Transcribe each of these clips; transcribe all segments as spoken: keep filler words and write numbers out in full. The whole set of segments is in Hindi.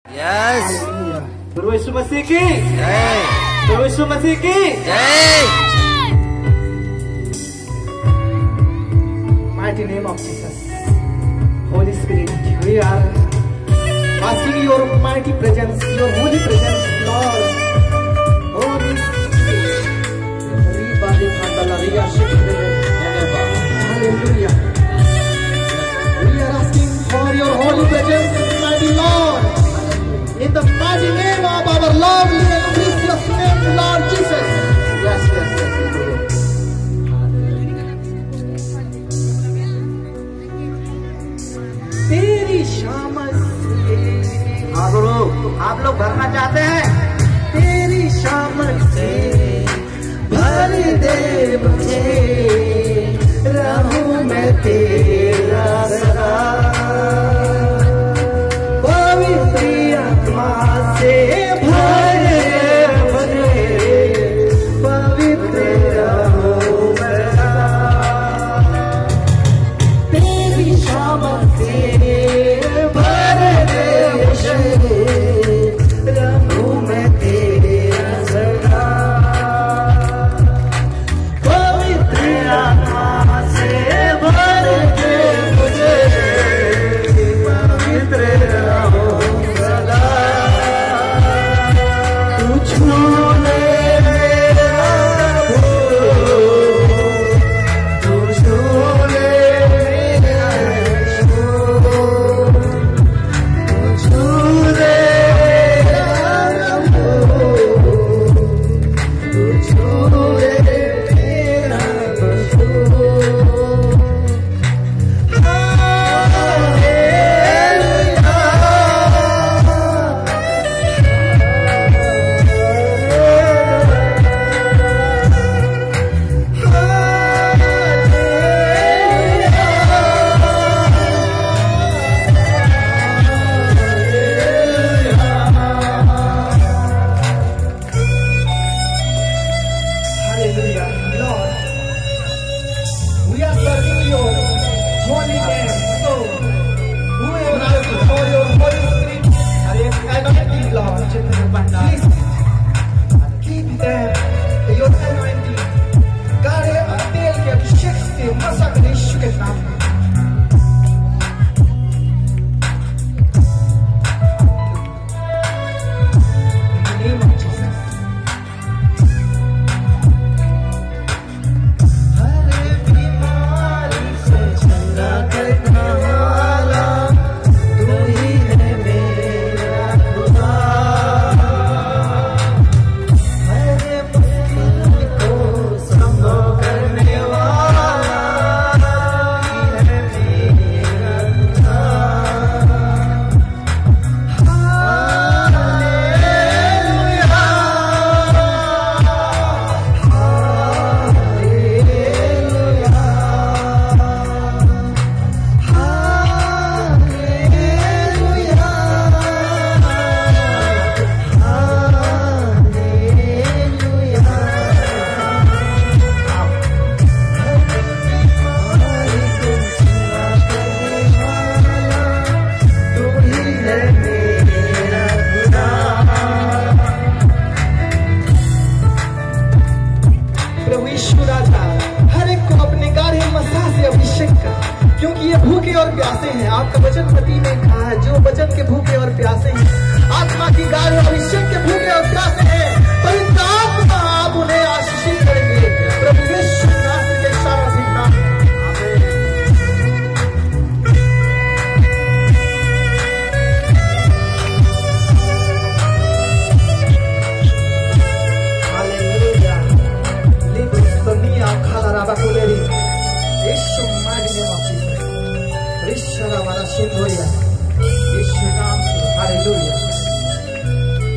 Yes. Guru Yesus Masih ki Jai. Guru Yesus Masih ki Jai. Mighty name of Jesus, Holy Spirit, we are asking your mighty presence, your holy presence, Lord. Holy Spirit, hallelujah. We are asking for your holy presence, mighty Lord. In the mighty name of our lovely and precious name, Lord Jesus. Yes, yes, yes. तेरी शामत से, हाँ गुरु, आप लोग भरना चाहते हैं? तेरी शामत से भर दे मुझे, रहूं मैं तेरा सदा। पवित्र आत्मा से भर दे मुझे, पवित्र रहूं मैं सदा। तेरी शामत से भर दे मुझे, रहूं मैं तेरा सदा। पवित्र आत्मा से भर दे मुझे, पवित्र रहूं सदा। तू छू ले मेरा भूल, तू छू ले मेरा भूल, तू छू ले मेरा भूल, तू छू ले मेरा भूल। Hallelujah, Lord. We are serving your holy name. So, whoever asks for your Holy Spirit, anointing, Lord, please keep them your anointing. God, हम तेल के अभिषेक से मसा कर यीशु के नाम में। In the name of Jesus. हर बीमारी से चंगा करना वाला, तू ही है मेरा खुदा। हर मुश्किल को संभव करने वाला, तू ही है मेरा खुदा। Hallelujah, hallelujah, hallelujah, hallelujah. हर बीमारी को चंगा करने वाला, तू ही है मेरा खुदा। प्रभु यीशु राजा, हर एक को अपने गाढ़े मसा से अभिषेक कर, क्योंकि ये भूखे और प्यासे हैं। आपका वचन पति ने कहा है, जो वचन के भूखे और प्यासे हैं, आत्मा की गाढ़े अभिषेक के भूखे और प्यासे हैं, पवित्र आत्मा आप उन्हें आशीषित करेंगे। प्रभु यीशु नासरी के शानदार नाम में। Hallelujah. Libros Sonia Kalarabakuleri. Yeshu mighty name of Jesus. Rishara Varashindoya. Yeshu नाम से. Hallelujah.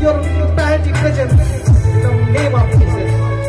your mighty presence in the name of Jesus.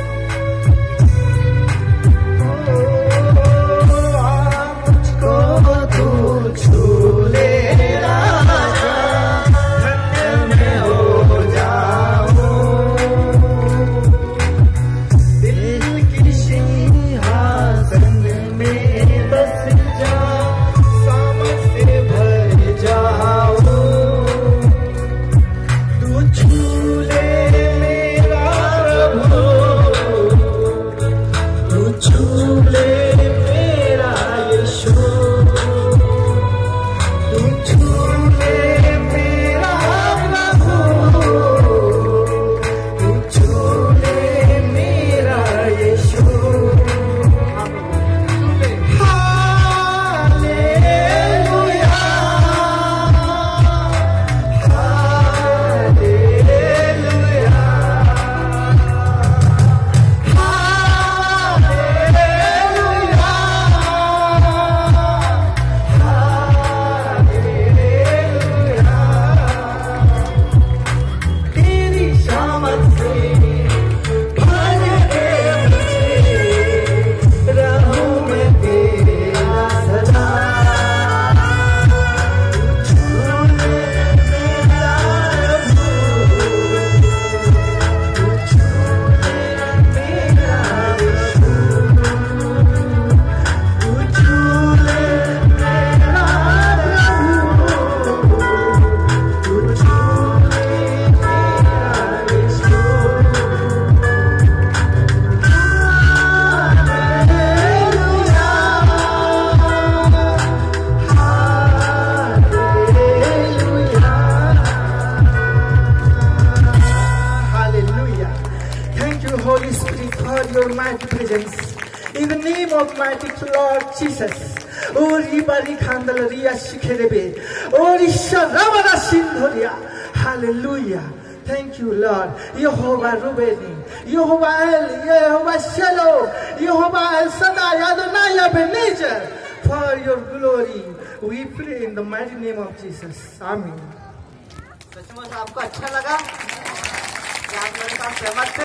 Holy Spirit, for your mighty presence. In the name of mighty Lord Jesus. Oh, Ribari Kandalaria Shikerebe. Oh, Risharavara Sindhoria. Hallelujah. Thank you, Lord. Yehovah Rubeni. Yehovah El. Yehovah Shalom. Yehovah El Shaddai. Adonai Ebenezer. For your glory. We pray in the mighty name of Jesus. Amen. सचमुच आपको अच्छा लगा? क्या आप मेरे साथ सहमत थे?